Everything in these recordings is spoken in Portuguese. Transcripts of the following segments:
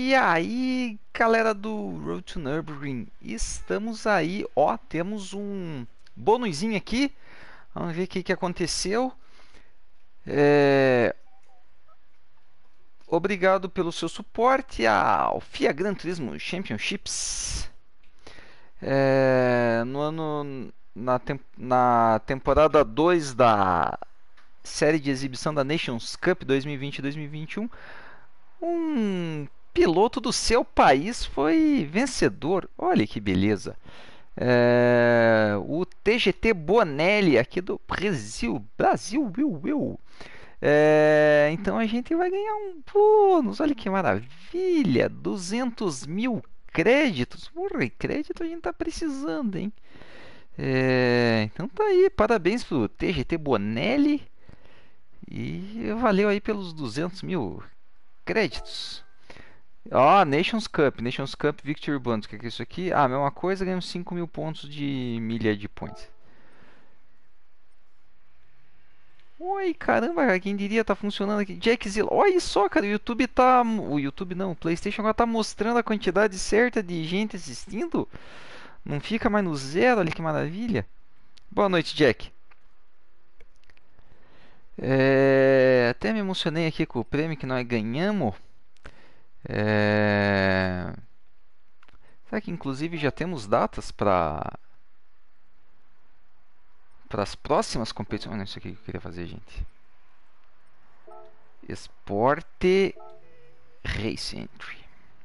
E aí, galera do Road to Nürburgring, estamos aí, ó, temos um bonuzinho aqui, vamos ver o que aconteceu. Obrigado pelo seu suporte ao FIA Gran Turismo Championships. No ano, na temporada 2 da série de exibição da Nations Cup 2020-2021, um piloto do seu país foi vencedor. Olha que beleza. O TGT Bonelli aqui do Brasil. Então a gente vai ganhar um bônus. Olha que maravilha. 200 mil créditos. Porra, crédito a gente tá precisando, hein? Então tá aí. Parabéns pro TGT Bonelli. E valeu aí pelos 200 mil créditos. Ó, Nations Cup Victory Bonus, o que é isso aqui? Ah, mesma coisa, ganhamos 5 mil pontos de milha de points. Oi, caramba, quem diria tá funcionando aqui. Jackzilla, olha só, cara, o YouTube tá... O YouTube não, o PlayStation agora tá mostrando a quantidade certa de gente assistindo. Não fica mais no zero, olha que maravilha. Boa noite, Jack. Até me emocionei aqui com o prêmio que nós ganhamos. Será que inclusive já temos datas para as próximas competições? Não, isso aqui que eu queria fazer, gente. Esporte Race Entry.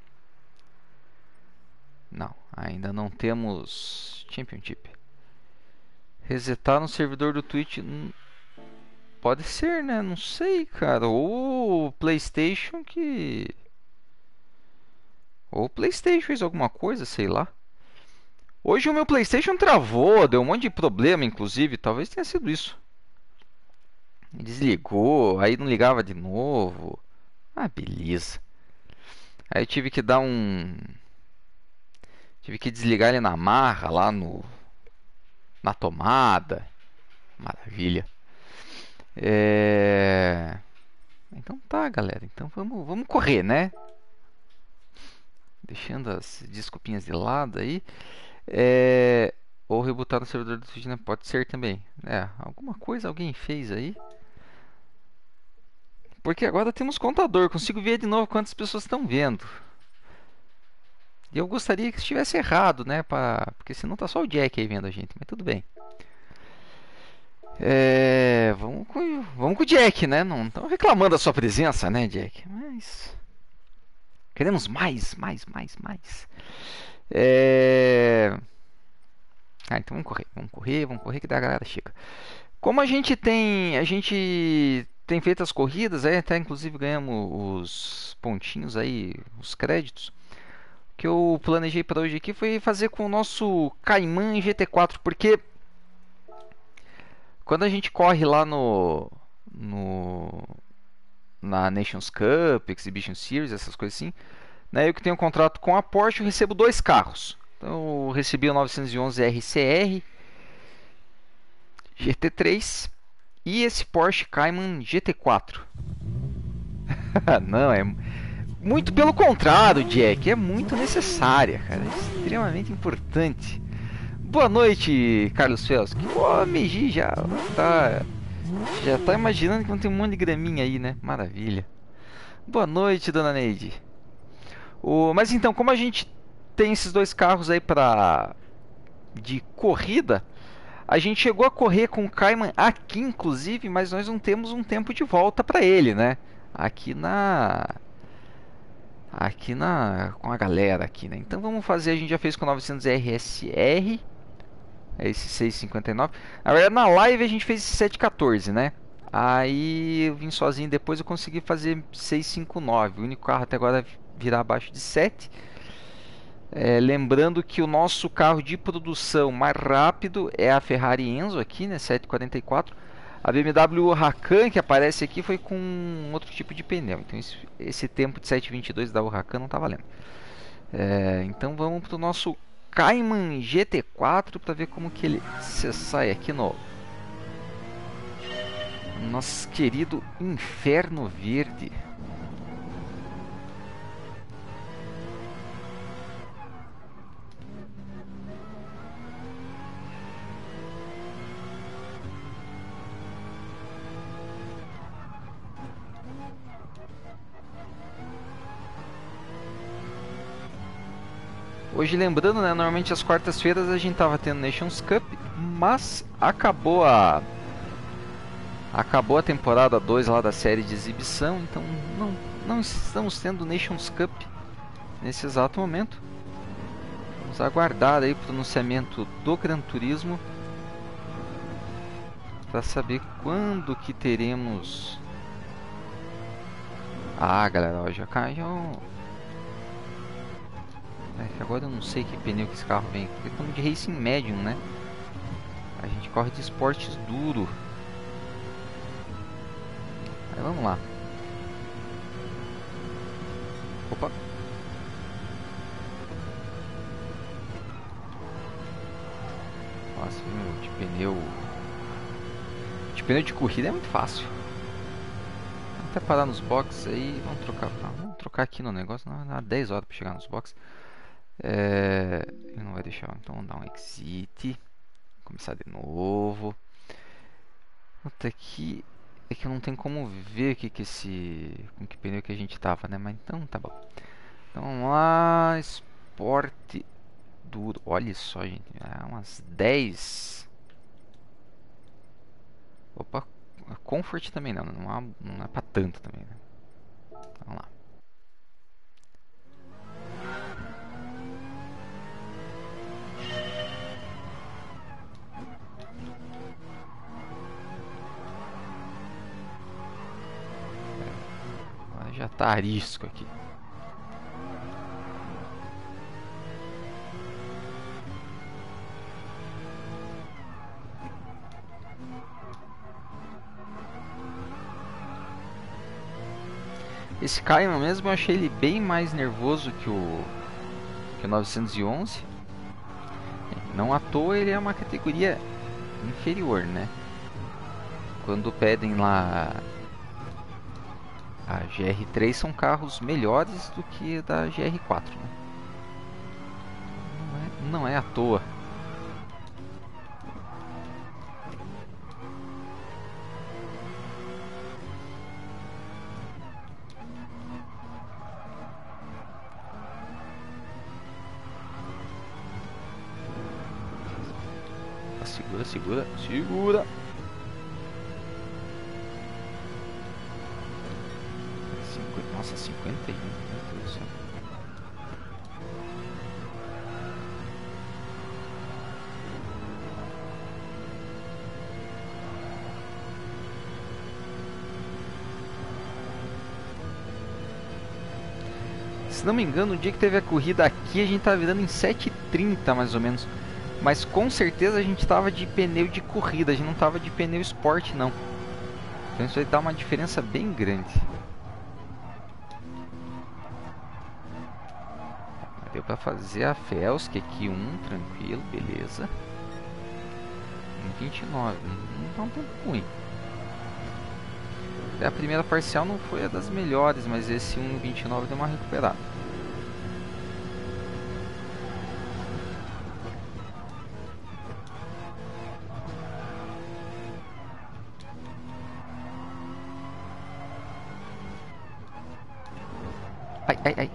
Não, ainda não temos Championship. Resetar no servidor do Twitch. Pode ser, né? Não sei, cara. Ou o PlayStation que... Ou o PlayStation fez alguma coisa, sei lá. Hoje o meu PlayStation travou, deu um monte de problema, inclusive. Talvez tenha sido isso. Desligou, aí não ligava de novo. Ah, beleza. Aí tive que dar um... Tive que desligar ele na marra, lá no... na tomada. Maravilha. Então tá, galera. Então vamos correr, né? Deixando as desculpinhas de lado aí. Ou rebootar no servidor do Twitch, né? Pode ser também. Alguma coisa alguém fez aí. Porque agora temos contador. Consigo ver de novo quantas pessoas estão vendo. E eu gostaria que estivesse errado, né? Porque senão tá só o Jack aí vendo a gente. Mas tudo bem. Vamos com o Jack, né? Não estão reclamando da sua presença, né, Jack? Mas... Queremos mais. Então vamos correr que daí a galera chega. Como a gente tem feito as corridas, aí até inclusive ganhamos os pontinhos aí, os créditos. O que eu planejei para hoje aqui foi fazer com o nosso Cayman GT4, porque quando a gente corre lá na Nations Cup, Exhibition Series, essas coisas assim, né, eu que tenho um contrato com a Porsche, eu recebo 2 carros. Então eu recebi o 911 RCR GT3 e esse Porsche Cayman GT4. Não, é muito pelo contrário, Jack, é muito necessária, cara, é extremamente importante. Boa noite, Carlos Felski. Pô, Meiji já tá imaginando que não tem um monte de graminha aí, né? Maravilha. Boa noite, dona Neide. Mas então, como a gente tem esses 2 carros aí de corrida, a gente chegou a correr com o Cayman aqui, inclusive, mas nós não temos um tempo de volta para ele, né? Com a galera aqui, né? Então vamos fazer, a gente já fez com o 900 RSR, esse 659. Na verdade, na live a gente fez esse 714, né? Aí eu vim sozinho, depois eu consegui fazer 659, o único carro até agora virar abaixo de 7. Lembrando que o nosso carro de produção mais rápido é a Ferrari Enzo aqui, né, 744. A BMW Huracan que aparece aqui foi com outro tipo de pneu. Então esse tempo de 722 da Huracan não está valendo. Então vamos para o nosso Cayman GT4 para ver como que ele se sai aqui no nosso querido Inferno Verde. Hoje, lembrando, né, normalmente às quartas-feiras a gente tava tendo Nations Cup, mas acabou a temporada 2 lá da série de exibição, então não estamos tendo Nations Cup nesse exato momento. Vamos aguardar aí o pronunciamento do Gran Turismo para saber quando que teremos. Ah, galera, ó, já caiu. Agora eu não sei que pneu que esse carro vem. Porque estamos de racing medium, né? A gente corre de esportes duro. Aí vamos lá. Opa. Nossa, meu, de pneu. De pneu de corrida é muito fácil. Vamos até parar nos boxes aí. Vamos trocar aqui no negócio. Não, dá 10 horas para chegar nos boxes. Ele não vai deixar. Então vamos dar um exit. Começar de novo. Até aqui é que eu não tenho como ver com que pneu que a gente tava, né? Mas então tá bom. Então vamos lá, esporte duro. Olha só, gente, umas 10. Opa, comfort também não é pra tanto também, né? Vamos lá. Já tá arisco aqui. Esse Cayman mesmo eu achei ele bem mais nervoso que o 911. Não à toa ele é uma categoria inferior, né? Quando pedem lá a GR3 são carros melhores do que da GR4, né? Não é à toa. Segura. Nossa, 51, meu Deus do céu. Se não me engano, o dia que teve a corrida aqui, a gente tá virando em 7h30 mais ou menos. Mas com certeza a gente tava de pneu de corrida, a gente não tava de pneu esporte não. Então isso aí dá uma diferença bem grande. Deu pra fazer a Felsk aqui, tranquilo, beleza. 1:29, não tá um tempo ruim. A primeira parcial não foi a das melhores, mas esse 1:29 deu uma recuperada. Ai.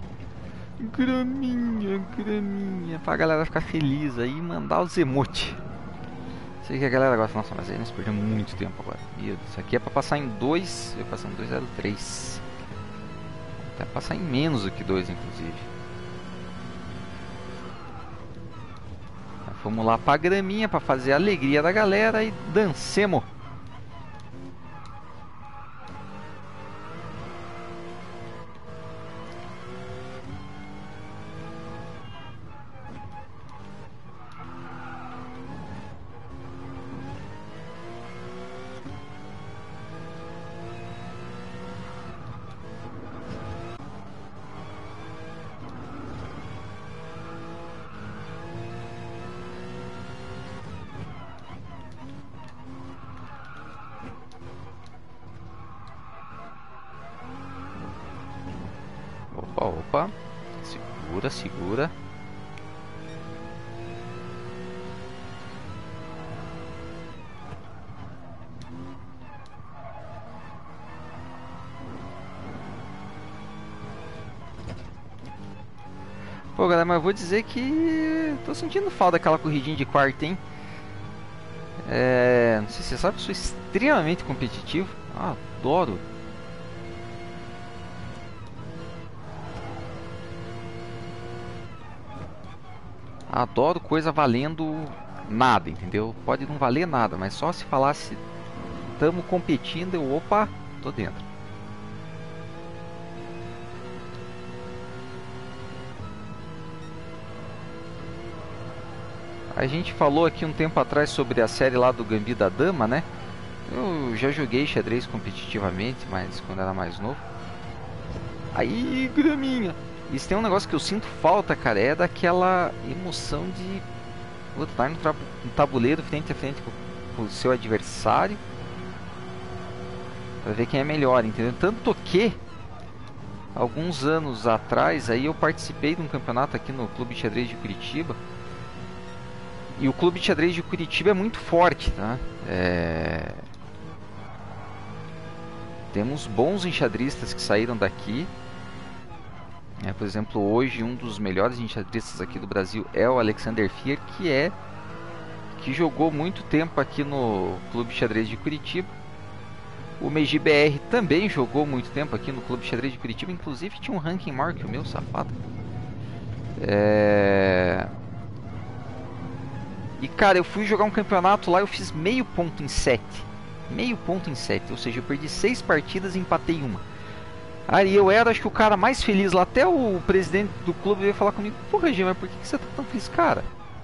Graminha. Pra galera ficar feliz aí e mandar os emotes. Sei que a galera gosta. Nossa, mas aí nós perdemos muito tempo agora. Meu Deus, isso aqui é pra passar em 2. Eu passar em 2:03. Até passar em menos do que 2, inclusive. Vamos lá pra graminha pra fazer a alegria da galera e dancemos. Opa. Segura. Pô, galera, mas eu vou dizer que tô sentindo falta daquela corridinha de quarta, hein? Não sei se você sabe, eu sou extremamente competitivo. Adoro. Adoro coisa valendo nada, entendeu? Pode não valer nada, mas só se falasse tamo competindo, opa, tô dentro. A gente falou aqui um tempo atrás sobre a série lá do Gambit da Dama, né? Eu já joguei xadrez competitivamente, mas quando era mais novo. Aí, graminha! Isso tem um negócio que eu sinto falta, cara, é daquela emoção de lutar no tabuleiro frente a frente com o seu adversário pra ver quem é melhor, entendeu? Tanto que alguns anos atrás aí eu participei de um campeonato aqui no Clube de Xadrez de Curitiba. E o Clube de Xadrez de Curitiba é muito forte, tá? Temos bons enxadristas que saíram daqui. Por exemplo, hoje um dos melhores enxadristas aqui do Brasil é o Alexander Fier, que jogou muito tempo aqui no Clube de Xadrez de Curitiba. O Meiji BR também jogou muito tempo aqui no Clube de Xadrez de Curitiba, inclusive tinha um ranking maior que o meu, safado. E cara, eu fui jogar um campeonato lá, eu fiz meio ponto em 7. Meio ponto em 7, ou seja, eu perdi 6 partidas e empatei uma. Aí eu era, acho que o cara mais feliz lá, até o presidente do clube veio falar comigo: pô, Regina, mas por que você tá tão feliz, cara?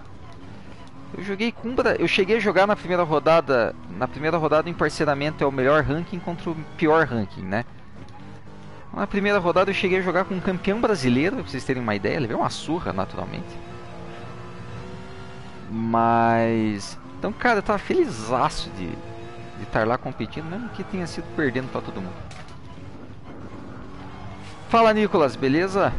Eu cheguei a jogar na primeira rodada. Na primeira rodada, o emparceramento é o melhor ranking contra o pior ranking, né? Na primeira rodada eu cheguei a jogar com um campeão brasileiro, pra vocês terem uma ideia, levei uma surra, naturalmente. Mas... então, cara, eu tava felizaço de estar lá competindo, mesmo que tenha sido perdendo pra todo mundo. Fala, Nicolas, beleza?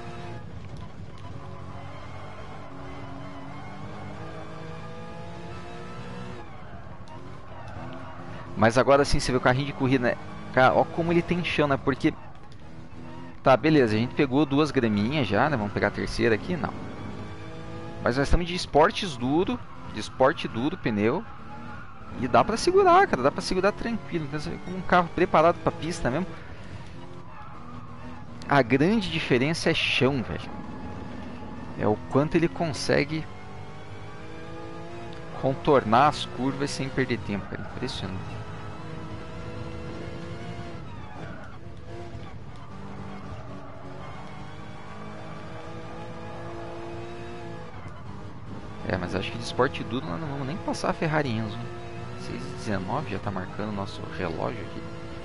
Mas agora sim, você vê o carrinho de corrida, né? Cara, ó como ele tem chão, né? Porque... tá, beleza, a gente pegou 2 graminhas já, né? Vamos pegar a terceira aqui? Não. Mas nós estamos de esportes duro, de esporte duro, pneu. E dá pra segurar, cara, dá pra segurar tranquilo. Então, com um carro preparado pra pista mesmo. A grande diferença é chão, velho. É o quanto ele consegue contornar as curvas sem perder tempo, cara. Impressionante. Mas acho que de esporte duro nós não vamos nem passar a Ferrari Enzo. 6:19 já tá marcando o nosso relógio aqui.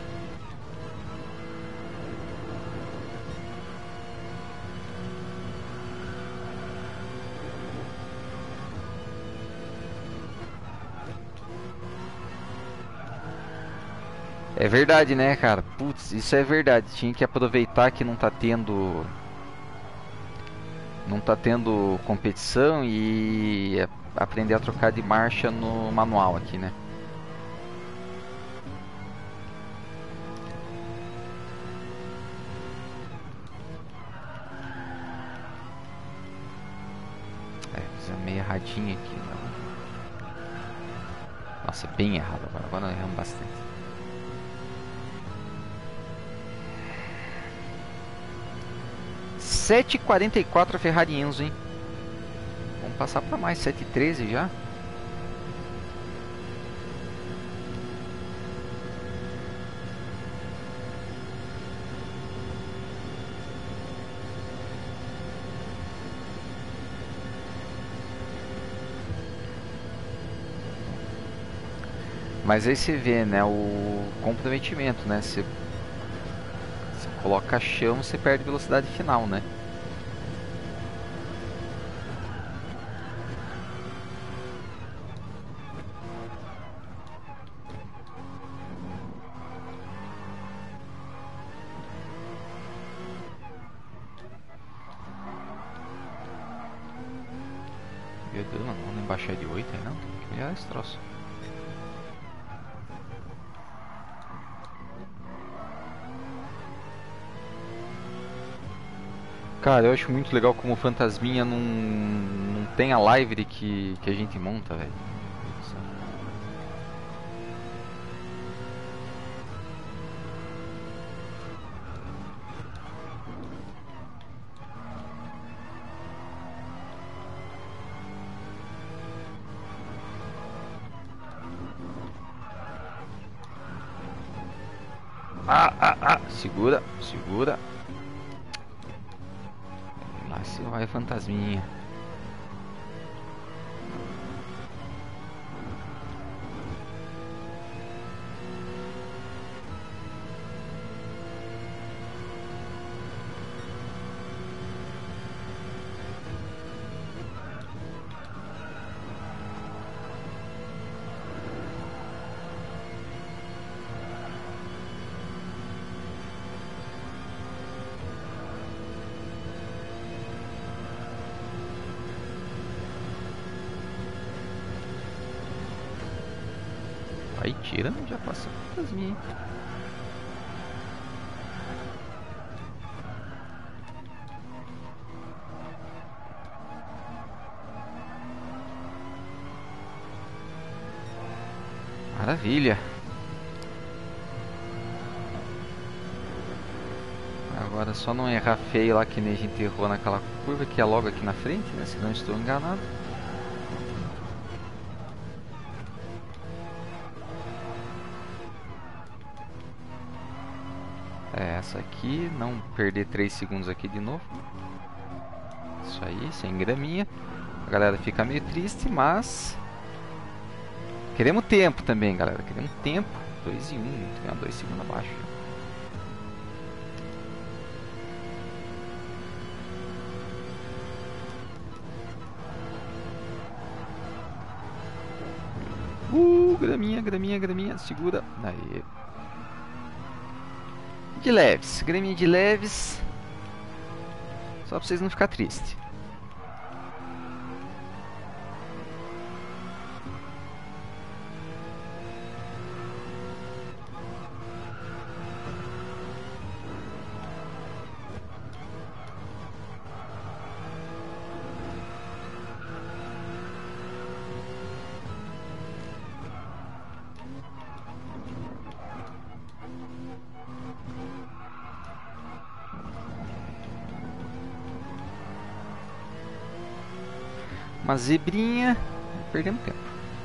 É verdade, né, cara? Putz, isso é verdade. Tinha que aproveitar que não tá tendo competição e aprender a trocar de marcha no manual aqui, né? Fiz meio erradinho aqui, não. Nossa, bem errado agora. Agora nós erramos bastante. (7:44) a Ferrari Enzo, hein? Vamos passar para mais, 7:13 já. Mas aí você vê, né, o comprometimento, né? Você coloca chão, você perde velocidade final, né? Meu Deus, mano, vamos embaixar de 8 aí não? Tem que melhorar esse troço. Cara, eu acho muito legal como o Fantasminha não tem a live que a gente monta, velho. Segura, segura. Lá se vai, Fantasminha. Vai tirando, já passou o Fantasminha, hein? Maravilha. Agora só não errar feio lá que nem a gente errou naquela curva que é logo aqui na frente, né? Se não estou enganado. É essa aqui, não perder 3 segundos aqui de novo. Isso aí, sem graminha. A galera fica meio triste, mas queremos tempo também, galera. Queremos tempo. 2 e 1, tem 2 segundos abaixo. Graminha, graminha, graminha. Segura. Aí. De leves. Graminha de leves. Só pra vocês não ficar tristes. Uma zebrinha. Perdemos tempo.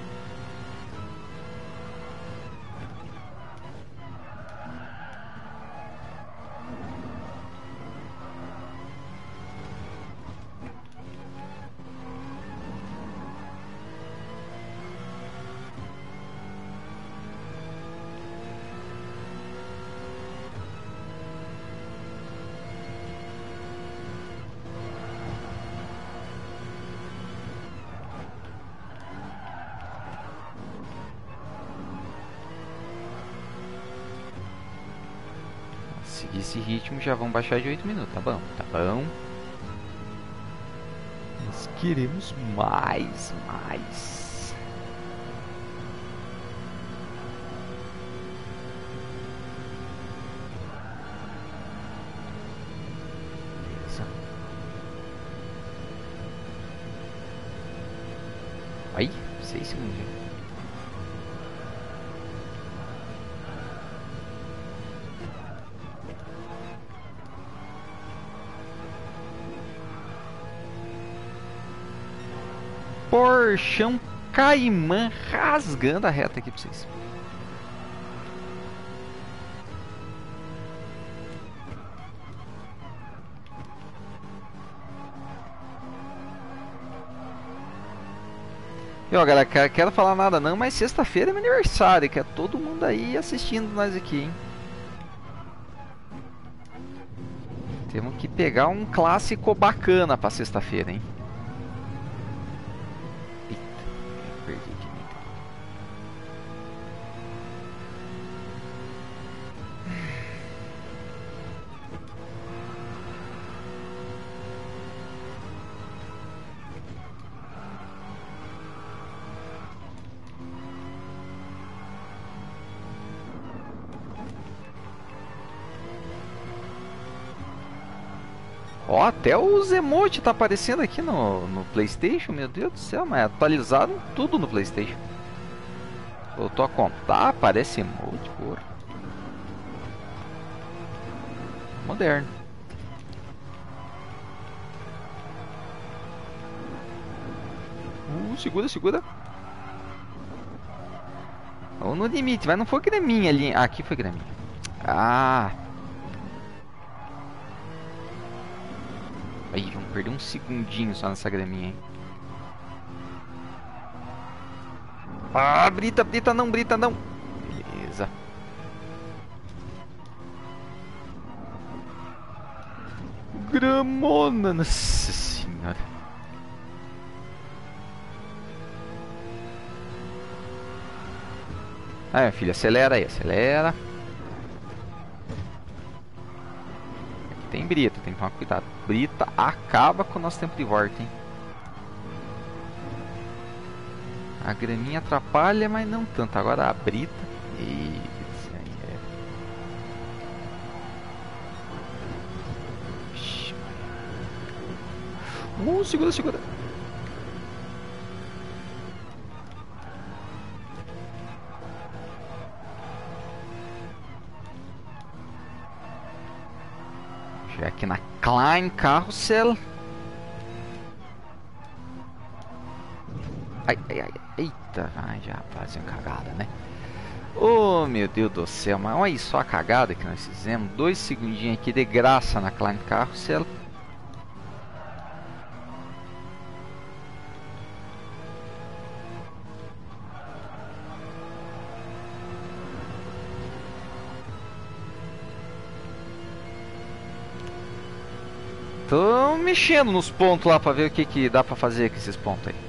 Seguir esse ritmo, já vamos baixar de 8 minutos, tá bom? Tá bom. Nós queremos mais. Beleza. Aí, 6 segundos já. Porchão Caimã rasgando a reta aqui pra vocês. E ó, galera, quero falar nada não, mas sexta-feira é meu aniversário, que é todo mundo aí assistindo nós aqui, hein? Temos que pegar um clássico bacana pra sexta-feira, hein? Ó, até os emotes tá aparecendo aqui no PlayStation, meu Deus do céu, mas atualizaram tudo no PlayStation. Voltou a contar, aparece emote, porra. Moderno. Segura, segura. Vamos no limite, mas não foi graminha ali. Ah, aqui foi graminha. Ah. Aí, vamos perder um segundinho só nessa graminha, hein. Ah, brita, brita não, brita não. Beleza. Gramona, nossa senhora. Aí, minha filha, acelera aí, acelera. Aqui tem brita, tem que tomar cuidado. Brita acaba com o nosso tempo de volta, hein. A graminha atrapalha, mas não tanto. Agora a brita. Isso aí é. Segura, segura. Chegar aqui na Klein Carousel. Ai, ai, ai, eita, ai, já fazia uma cagada, né? Oh, meu Deus do céu, mas olha só a cagada que nós fizemos. 2 segundinhos aqui de graça na Klein Carousel. Tô mexendo nos pontos lá pra ver o que dá pra fazer com esses pontos aí.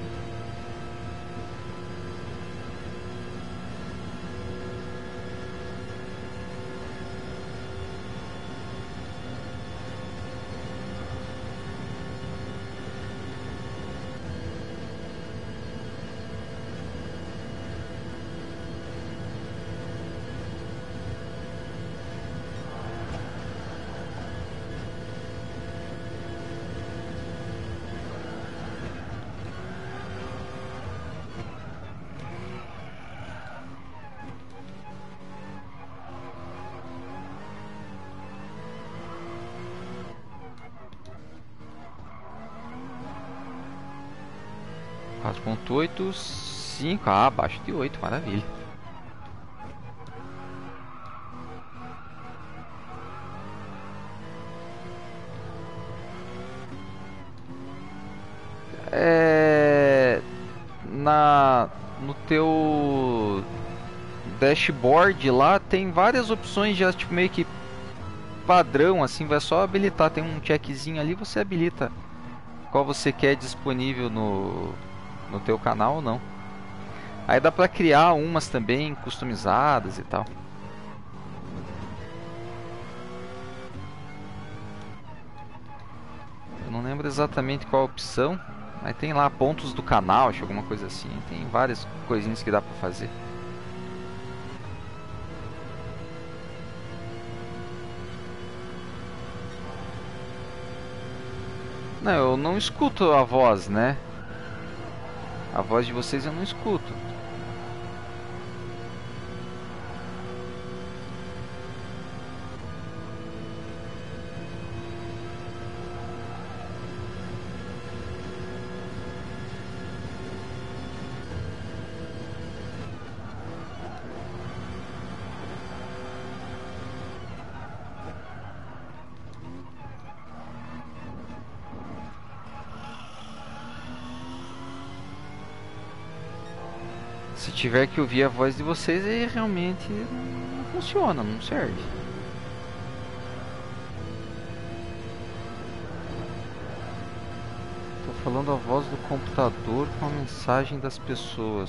Quatro ponto 8,5. Ah, abaixo de 8, maravilha. No teu dashboard lá tem várias opções já, tipo, meio que padrão, assim, vai só habilitar, tem um checkzinho ali, você habilita qual você quer disponível no teu canal ou não. Aí dá pra criar umas também customizadas e tal. Eu não lembro exatamente qual a opção, mas tem lá pontos do canal, acho, alguma coisa assim. Tem várias coisinhas que dá pra fazer. Não, eu não escuto a voz, né? A voz de vocês eu não escuto. Se tiver que ouvir a voz de vocês, aí realmente não funciona, não serve. Tô falando a voz do computador com a mensagem das pessoas.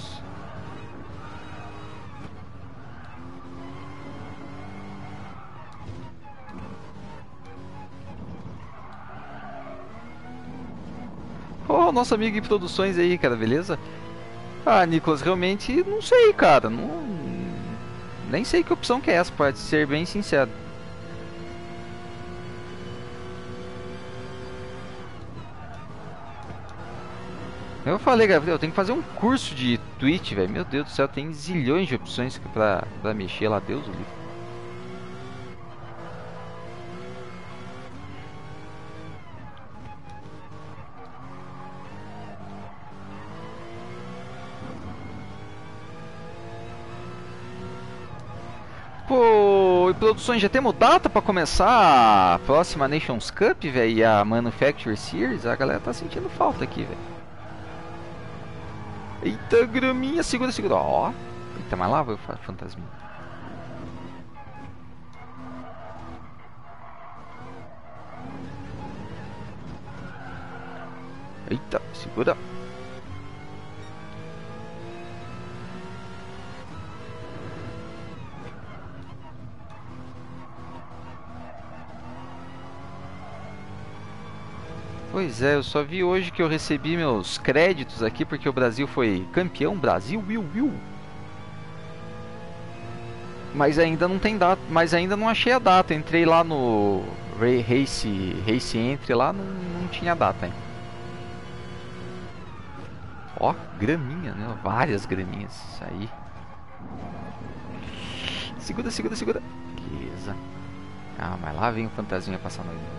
Oh, nosso amigo em produções aí, cara, beleza? Ah, Nicolas, realmente não sei, cara. Não... Nem sei que opção que é essa, pode ser bem sincero. Eu falei, Gabriel, eu tenho que fazer um curso de Twitch, velho. Meu Deus do céu, tem zilhões de opções pra mexer lá, Deus o livre. Pô, e produções, já temos data pra começar a próxima Nations Cup, velho, e a Manufacture Series? A galera tá sentindo falta aqui, velho. Eita, graminha, segura, segura. Ó, eita, mas lá vai o fantasminha. Eita, segura. Pois é, eu só vi hoje que eu recebi meus créditos aqui porque o Brasil foi campeão. Brasil, Will. Mas ainda não tem data, mas ainda não achei a data. Entrei lá no Race Entry lá, não tinha data ainda. Ó, graminha, né? Várias graminhas. Isso aí. Segura, segura, segura. Beleza. Ah, mas lá vem o fantasminha passando aí.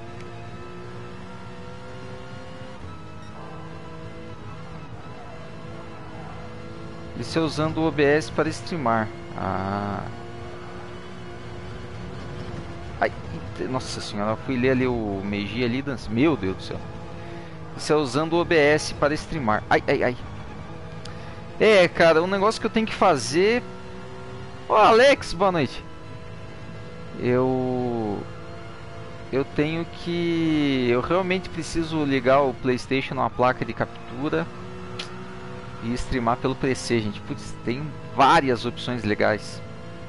E se usando o OBS para streamar. Ah. Ai, nossa senhora, eu fui ler ali o Meiji ali, dança. Meu Deus do céu. Isso é usando o OBS para streamar. Ai, ai, ai. É, cara, um negócio que eu tenho que fazer. Ô, Alex, boa noite. Eu tenho que... Eu realmente preciso ligar o PlayStation numa placa de captura e streamar pelo PC, gente. Putz, tem várias opções legais.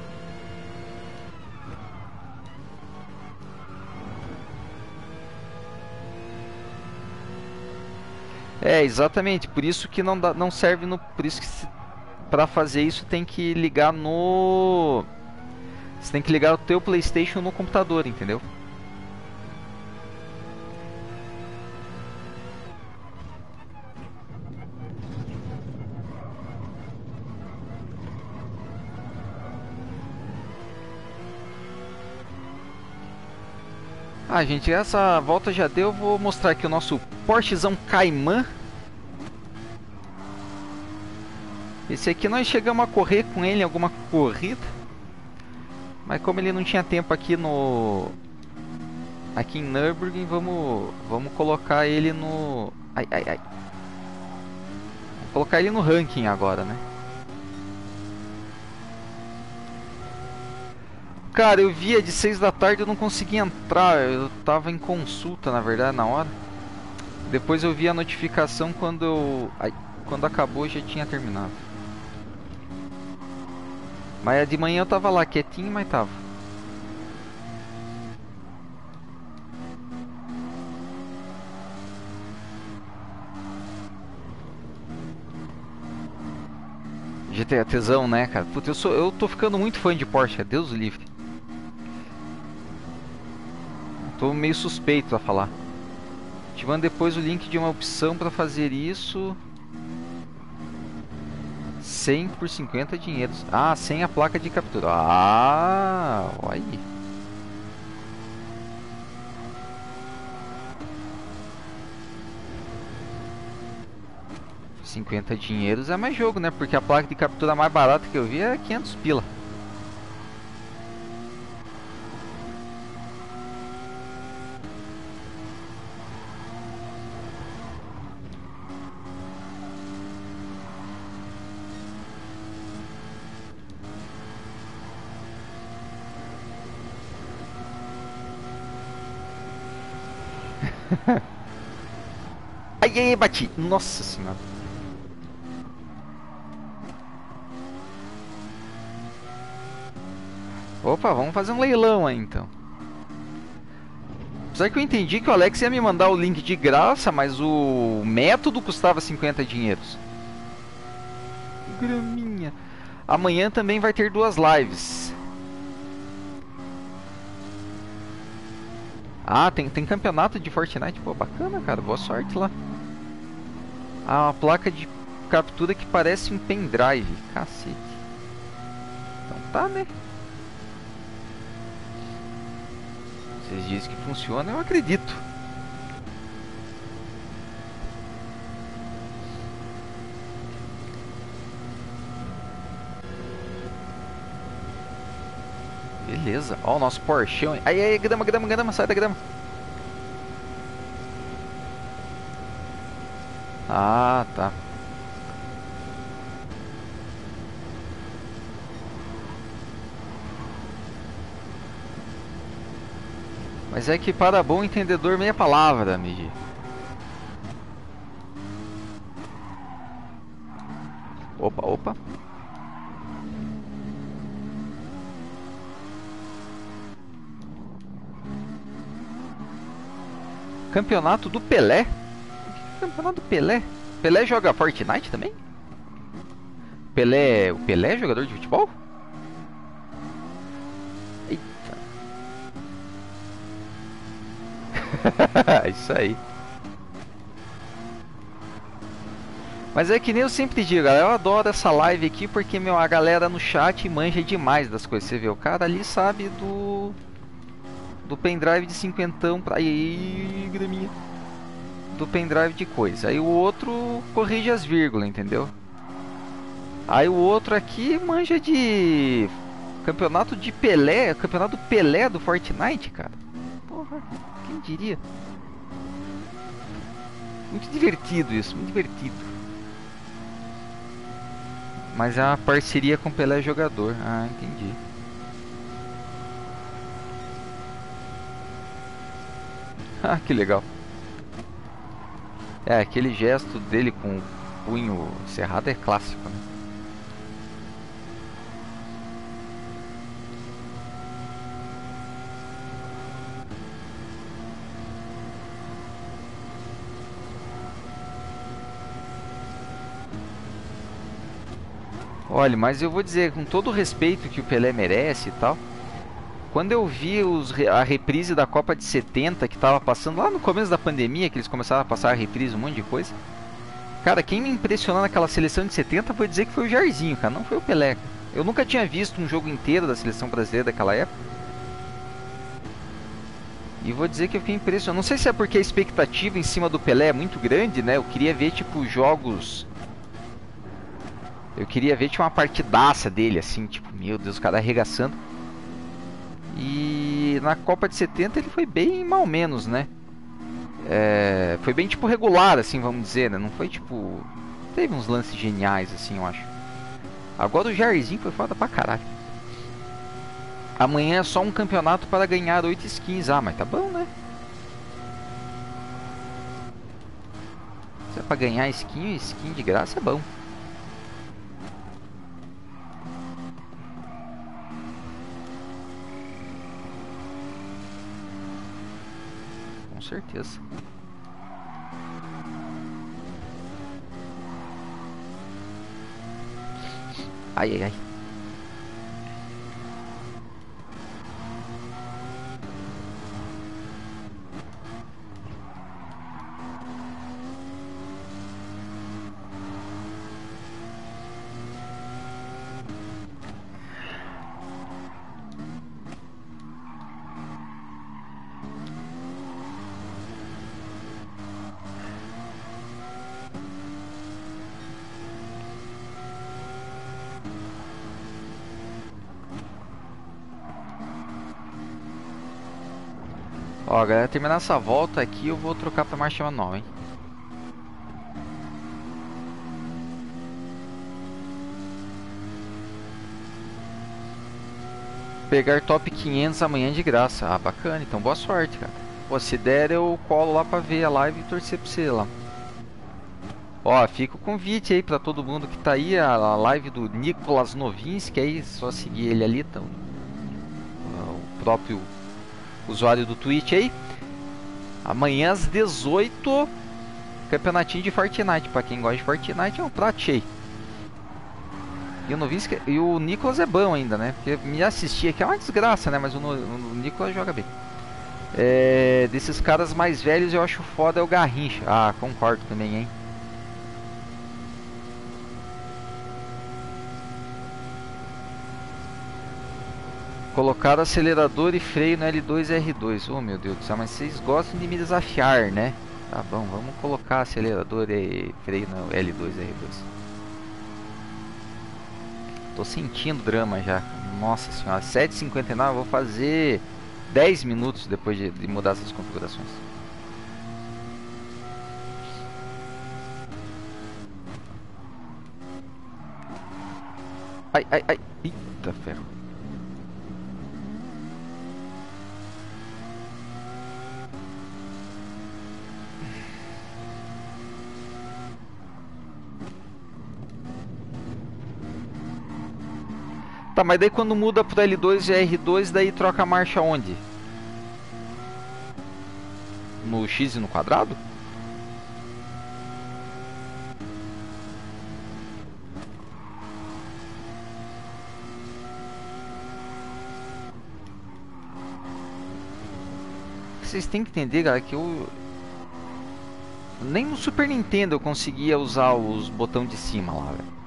É, exatamente, por isso que não serve no, por isso que para fazer isso tem que ligar no, você tem que ligar o teu PlayStation no computador, entendeu? Ah, gente, essa volta já deu. Vou mostrar aqui o nosso Porschezão Cayman. Esse aqui nós chegamos a correr com ele em alguma corrida, mas como ele não tinha tempo aqui aqui em Nürburgring, vamos colocar ele no... Ai, ai, ai. Vamos colocar ele no ranking agora, né? Cara, eu via de 6 da tarde, eu não conseguia entrar. Eu tava em consulta, na verdade, na hora. Depois eu vi a notificação quando acabou, já tinha terminado. Mas de manhã eu tava lá quietinho, mas tava. GTA tesão, né, cara? Puta, eu tô ficando muito fã de Porsche, Deus o livre. Tô meio suspeito a falar. Te mando depois o link de uma opção pra fazer isso. 100 por 50 dinheiros. Ah, sem a placa de captura. Ah, olha aí. $50 dinheiros é mais jogo, né? Porque a placa de captura mais barata que eu vi é 500 pila. Ai, ai, bati. Nossa senhora. Opa, vamos fazer um leilão aí então. Apesar que eu entendi que o Alex ia me mandar o link de graça, mas o método custava 50 dinheiros. Graminha. Amanhã também vai ter 2 lives. Ah, tem campeonato de Fortnite. Pô, bacana, cara. Boa sorte lá. Ah, uma placa de captura que parece um pendrive. Cacete. Então tá, né? Vocês dizem que funciona, eu acredito. Beleza. Ó o nosso Porschão. Aí, aí, grama, grama, grama. Sai da grama. Ah, tá. Mas é que para bom entendedor meia palavra, Migi. Opa, opa. Campeonato do Pelé? Campeonato do Pelé? Pelé joga Fortnite também? Pelé... O Pelé é jogador de futebol? Eita. Isso aí. Mas é que nem eu sempre digo, galera, eu adoro essa live aqui porque, meu, a galera no chat manja demais das coisas. Você vê, o cara ali sabe do pendrive de cinquentão pra... Aí, graminha. Do pendrive de coisa. Aí o outro corrige as vírgulas, entendeu? Aí o outro aqui manja de... Campeonato de Pelé. Campeonato Pelé do Fortnite, cara. Porra, quem diria? Muito divertido isso, muito divertido. Mas é uma parceria com o Pelé jogador. Ah, entendi. Ah, que legal. É, aquele gesto dele com o punho cerrado é clássico, né? Olha, mas eu vou dizer, com todo o respeito que o Pelé merece e tal, quando eu vi a reprise da Copa de 70 que tava passando lá no começo da pandemia, que eles começaram a passar a reprise, um monte de coisa. Cara, quem me impressionou naquela seleção de 70 foi dizer que foi o Jairzinho, cara, não foi o Pelé. Eu nunca tinha visto um jogo inteiro da seleção brasileira daquela época. E vou dizer que eu fiquei impressionado. Não sei se é porque a expectativa em cima do Pelé é muito grande, né? Eu queria ver, tipo, jogos... Eu queria ver, tipo, uma partidaça dele, assim, tipo, meu Deus, o cara arregaçando. E na Copa de 70 ele foi bem mal menos, né? É, foi bem, tipo, regular, assim, vamos dizer, né? Não foi, tipo... Teve uns lances geniais, assim, eu acho. Agora o Jairzinho foi foda pra caralho. Amanhã é só um campeonato para ganhar 8 skins. Ah, mas tá bom, né? Se é pra ganhar skin de graça é bom. Com certeza. Ai, ai, ai. Ó, galera, terminar essa volta aqui, eu vou trocar pra marcha manual, hein? Pegar top 500 amanhã de graça. Ah, bacana, então boa sorte, cara. Pô, se der eu colo lá pra ver a live e torcer pra você lá. Ó, fica o convite aí pra todo mundo que tá aí, a live do Nicolas Novinski aí, só seguir ele ali, então, o próprio usuário do Twitch aí. Amanhã às 18, campeonatinho de Fortnite. Pra quem gosta de Fortnite é um prato cheio. E o Novinski, e o Nicolas é bom ainda, né? Porque me assistir aqui é uma desgraça, né? Mas o Nicolas joga bem. É, desses caras mais velhos eu acho foda é o Garrincha. Ah, concordo também, hein? Colocar acelerador e freio no L2 e R2. Oh meu Deus do céu, mas vocês gostam de me desafiar, né? Tá bom, vamos colocar acelerador e freio no L2 e R2. Tô sentindo drama já. Nossa senhora, 7h59, eu vou fazer 10 minutos depois de mudar essas configurações. Ai, ai, ai. Eita ferro. Tá, mas daí quando muda pro L2 e R2, daí troca a marcha onde? No X e no quadrado? Vocês têm que entender, galera, que eu... Nem no Super Nintendo eu conseguia usar os botões de cima lá, velho.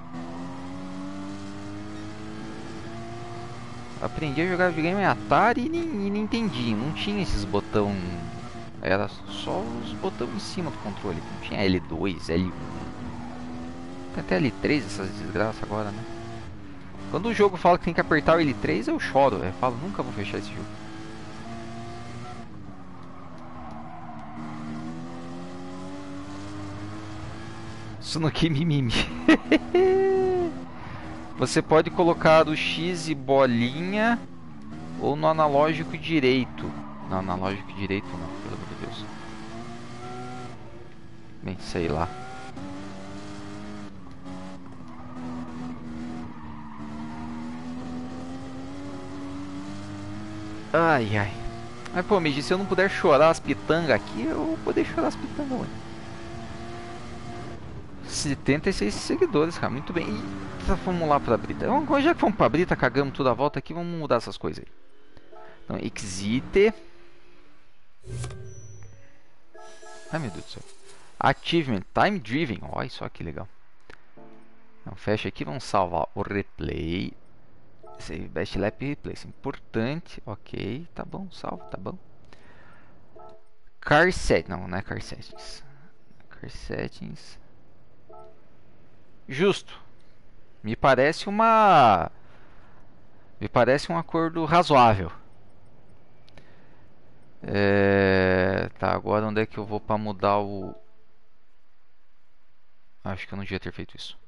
Aprendi a jogar videogame em Atari e nem entendi. Não tinha esses botões. Era só os botões em cima do controle. Não tinha L2, L1. Tem até L3 essas desgraças agora, né? Quando o jogo fala que tem que apertar o L3, eu choro. Eu falo, nunca vou fechar esse jogo. Sunoki Mimimi. Você pode colocar o X e bolinha ou no analógico direito. No analógico direito não, pelo amor de Deus. Bem, sei lá. Ai, ai. Mas pô, me disse, se eu não puder chorar as pitangas aqui, eu vou poder chorar as pitangas hoje. 76 seguidores, cara, muito bem. Eita, vamos lá pra Brita. Já que vamos pra Brita, cagamos toda a volta aqui, vamos mudar essas coisas aí. Então, exit. Ai meu Deus do céu. Achievement, time driven. Olha só que legal. Então, fecha aqui, vamos salvar o replay. Save best lap replay, isso é importante. Ok, tá bom, salvo, tá bom. Car settings, não é car settings. Car settings. Justo. Me parece um acordo razoável. Tá, agora onde é que eu vou para mudar o... Acho que eu não devia ter feito isso.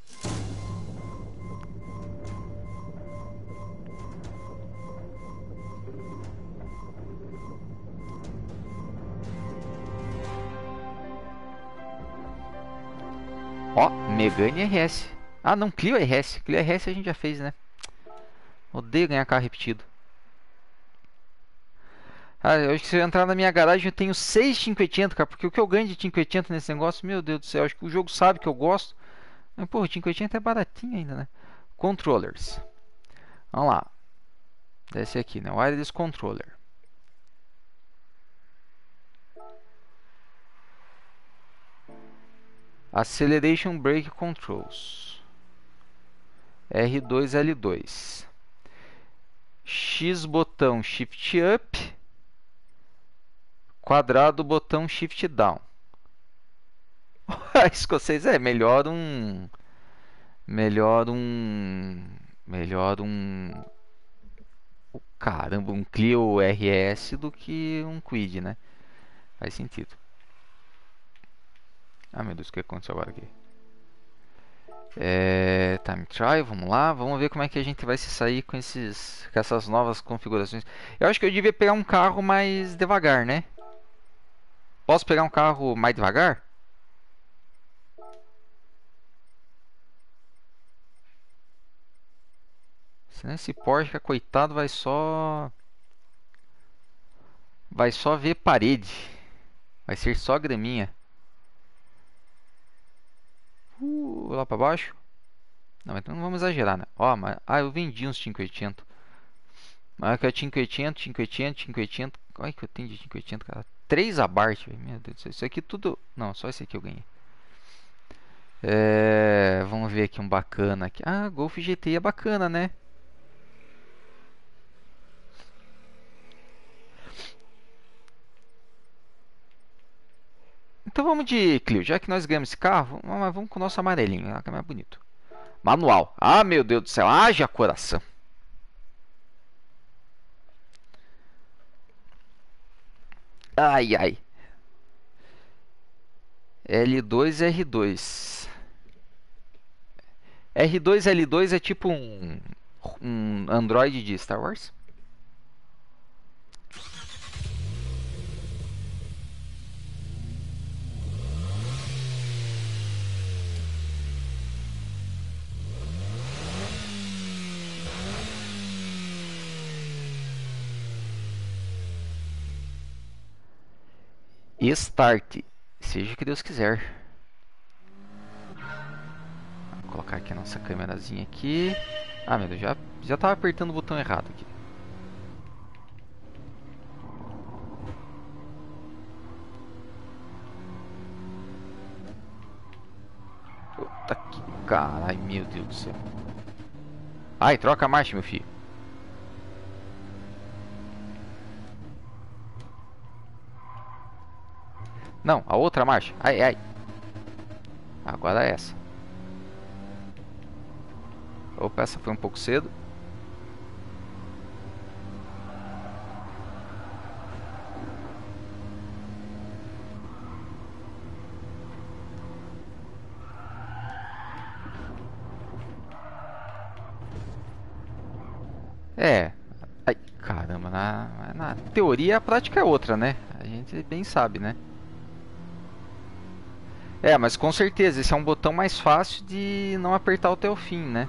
Ó, Megane RS. Ah, não, Clio RS. Clio RS a gente já fez, né? Odeio ganhar carro repetido. Ah, eu acho que se eu entrar na minha garagem eu tenho 6 580, cara. Porque o que eu ganho de 580 nesse negócio, meu Deus do céu. Acho que o jogo sabe que eu gosto. Mas, pô, o 580 é baratinho ainda, né? Controllers. Vamos lá. Desce aqui, né? Wireless Controller. Acceleration Brake Controls. R2, L2. X botão Shift Up. Quadrado botão Shift Down. Escocês é melhor um... Caramba, um Clio RS do que um Kwid, né? Faz sentido. Ah, meu Deus, o que aconteceu agora aqui? Time trial, vamos lá. Vamos ver como é que a gente vai se sair com essas novas configurações. Eu acho que eu devia pegar um carro mais devagar, né? Posso pegar um carro mais devagar? Senão esse Porsche, coitado, vai só ver parede. Vai ser só graminha. Lá pra baixo. Não, então não vamos exagerar, né? Ó, mas... Ah, eu vendi uns 580. Mas que é 580, 580, 580. Olha que eu tenho de 580, cara. 3 abarth, velho. Meu Deus do céu. Isso aqui tudo... Não, só esse aqui eu ganhei. Vamos ver aqui um bacana aqui. Ah, Golf GTI é bacana, né? então vamos de Clio. Já que nós ganhamos esse carro, vamos com o nosso amarelinho, que é mais bonito. Manual. Ah, meu Deus do céu. Haja coração. Ai, ai. L2, R2. R2, L2 é tipo um Android de Star Wars? Start. Seja o que Deus quiser. Vou colocar aqui a nossa câmerazinha aqui. Ah, meu Deus, já tava apertando o botão errado aqui. Puta que caralho, meu Deus do céu. Ai, troca a marcha, meu filho. Não, a outra marcha. Ai, ai. Agora é essa. Opa, essa foi um pouco cedo. É. Ai, caramba, na teoria a prática é outra, né? A gente bem sabe, né? É, mas com certeza esse é um botão mais fácil de não apertar até o fim, né?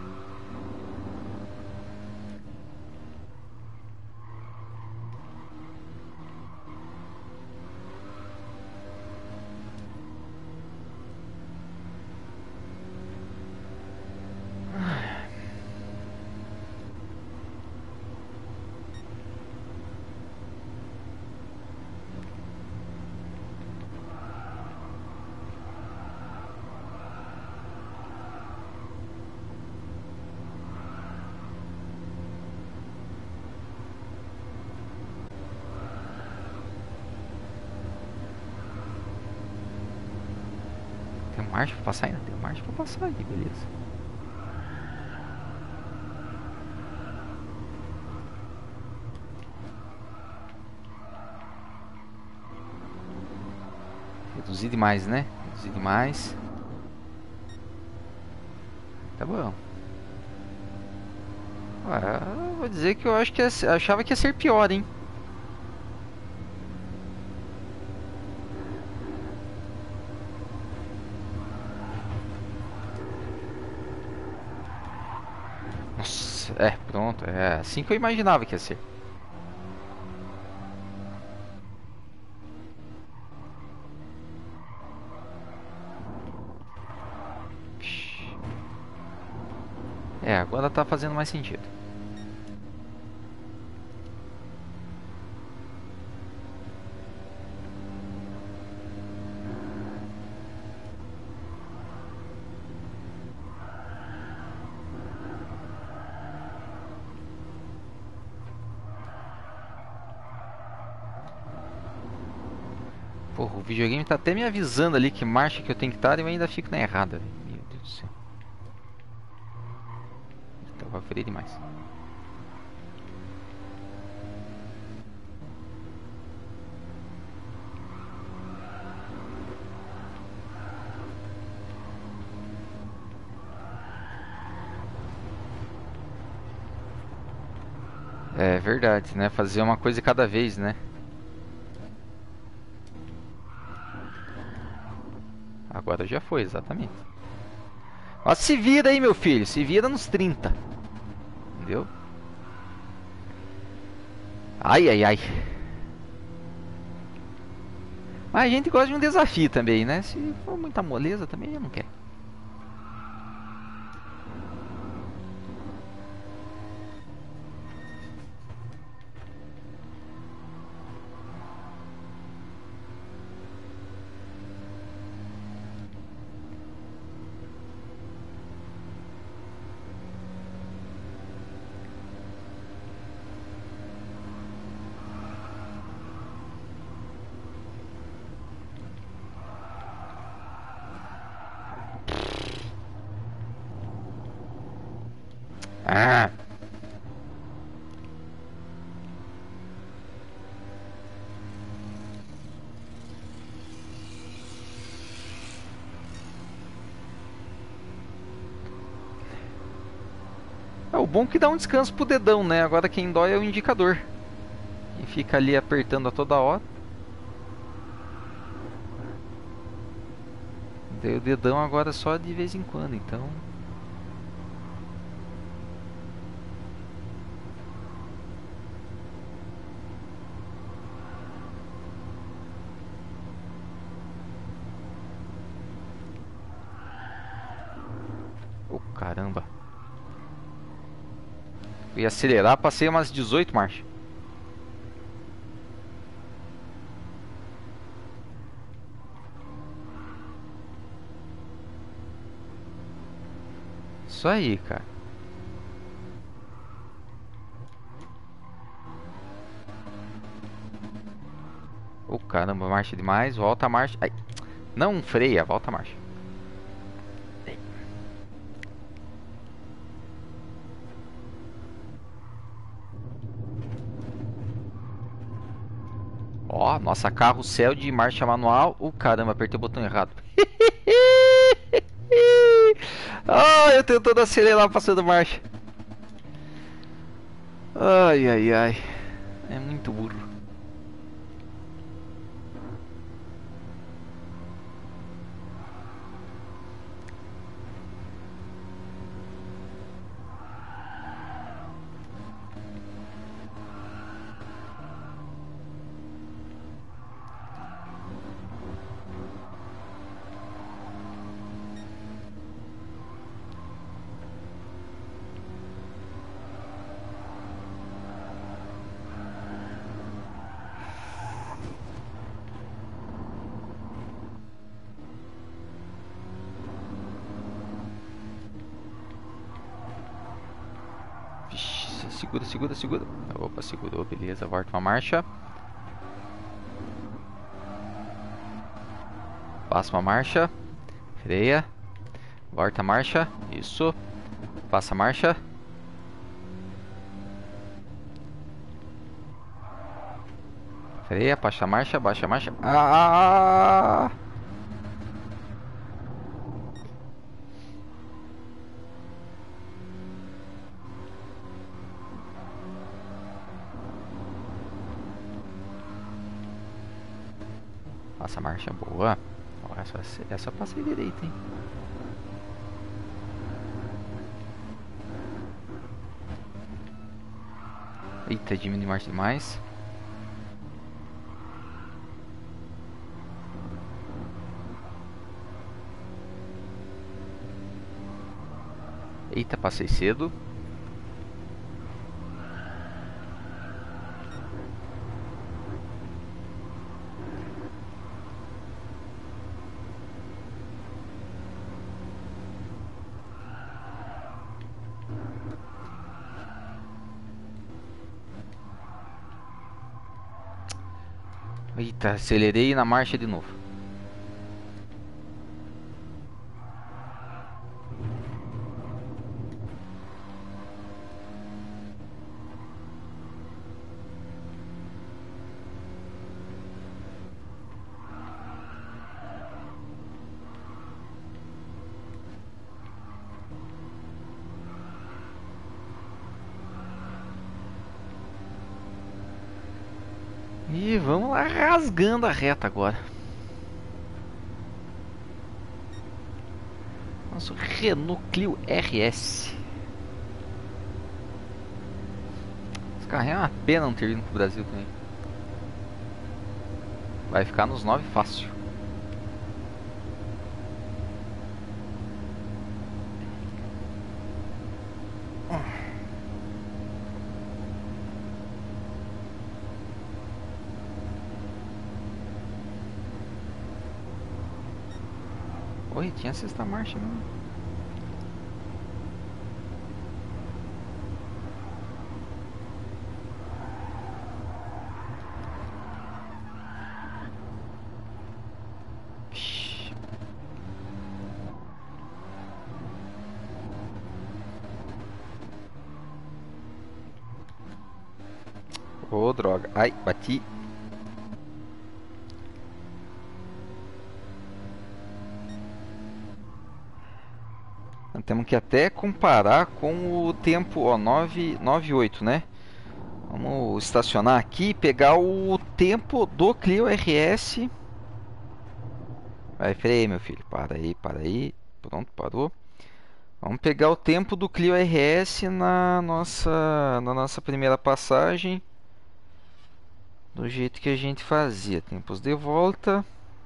Tem marcha pra passar ainda? Tem marcha pra passar aí, beleza. Reduzir demais, né? Reduzir demais. Tá bom. Ah, vou dizer que eu acho que achava que ia ser pior, hein? Nossa, é, pronto. É assim que eu imaginava que ia ser. É, agora tá fazendo mais sentido. Porra, o videogame tá até me avisando ali que marcha que eu tenho que estar e eu ainda fico na errada, véio. Meu Deus do céu. Então vai ferir demais. É verdade, né? Fazer uma coisa de cada vez, né? Agora já foi, exatamente. Ó, se vira aí, meu filho. Se vira nos 30. Entendeu? Ai, ai, ai. Mas a gente gosta de um desafio também, né? Se for muita moleza também, eu não quero. Ah. É o bom que dá um descanso pro dedão, né? Agora quem dói é o indicador. E fica ali apertando a toda hora. Daí o dedão agora só de vez em quando, então. Oh, caramba. Eu ia acelerar, passei umas 18 marchas. Isso aí, cara. Oh, caramba, marcha demais. Volta a marcha. Ai, não freia, volta a marcha. Ó, nossa carrossel de marcha manual. Oh, caramba, apertei o botão errado. Ah, eu tentando acelerar passando marcha. Ai, ai, ai. É muito burro. Vixe, segura, segura, segura. Opa, segurou, beleza. Volta uma marcha. Passa uma marcha. Freia. Volta a marcha. Isso. Passa a marcha. Freia, baixa a marcha, baixa a marcha. Ah! Passa a marcha, boa. Ó, essa eu passei direito, hein? Eita, diminui marcha demais. Eita, passei cedo. Eita, acelerei na marcha de novo. E vamos lá rasgando a reta agora. Nosso Renault Clio RS. Esse carro é uma pena não ter vindo pro Brasil também. Vai ficar nos 9 fácil. Oi, tinha sexta marcha mesmo. Vixe. Ô, droga. Ai, bati. Temos que até comparar com o tempo, ó, 998, né? Vamos estacionar aqui e pegar o tempo do Clio RS. Vai, freia, meu filho. Para aí, para aí. Pronto, parou. Vamos pegar o tempo do Clio RS na nossa primeira passagem. Do jeito que a gente fazia. Tempos de volta.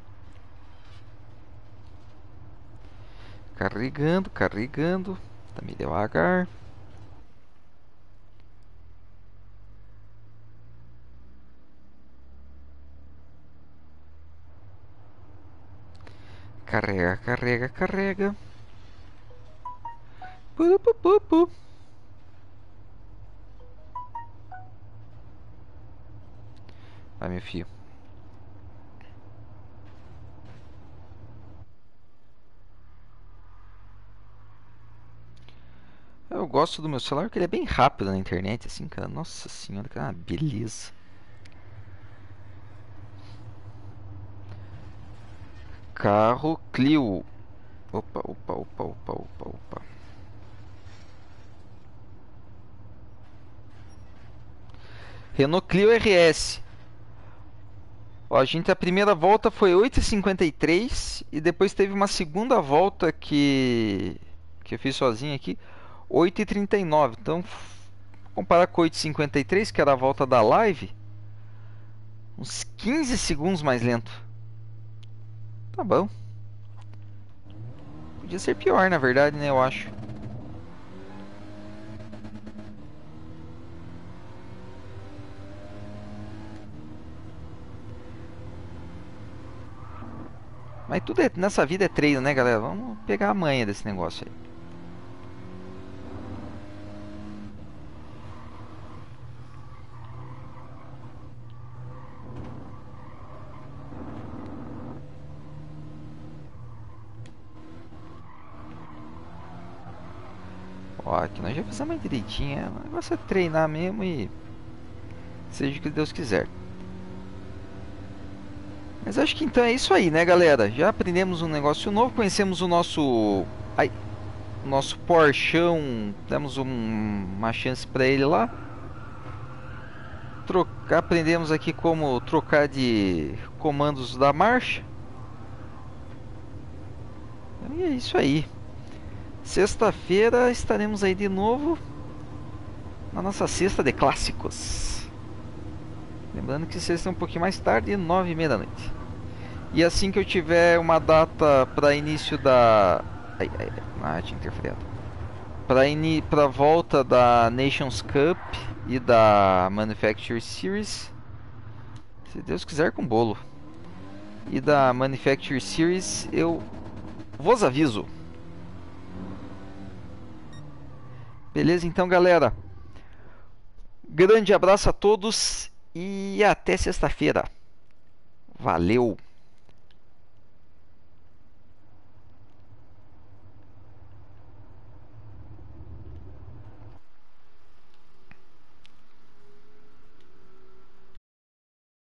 Carregando, carregando. Tá meio devagar. Carrega, carrega, carrega. Pu, pu, pu, pu. Vai, meu filho. Eu gosto do meu celular porque ele é bem rápido na internet, assim, cara. Nossa senhora, cara, beleza. Carro Clio. Opa, opa, opa, opa, opa, opa. Renault Clio RS. Ó, a primeira volta foi 8h53 e depois teve uma segunda volta que eu fiz sozinho aqui, 8h39. Então, comparar com 8h53, que era a volta da live, uns 15 segundos mais lento. Tá bom. Podia ser pior, na verdade, né? Eu acho. Mas tudo nessa vida é treino, né, galera? Vamos pegar a manha desse negócio aí. Ó, aqui nós já fizemos direitinho. O negócio é treinar mesmo e seja o que Deus quiser. Mas acho que então é isso aí, né, galera? Já aprendemos um negócio novo, conhecemos o nosso Porschão, demos uma chance para ele lá. Aprendemos aqui como trocar de comandos da marcha. E é isso aí. Sexta-feira estaremos aí de novo na nossa cesta de clássicos. Lembrando que sexta é um pouquinho mais tarde, 9h30 da noite. E assim que eu tiver uma data para início da... tinha interferido. Para volta da Nations Cup e da Manufacturer Series, se Deus quiser, com bolo. E da Manufacturer Series eu vos aviso. Beleza, então, galera. Grande abraço a todos e até sexta-feira. Valeu!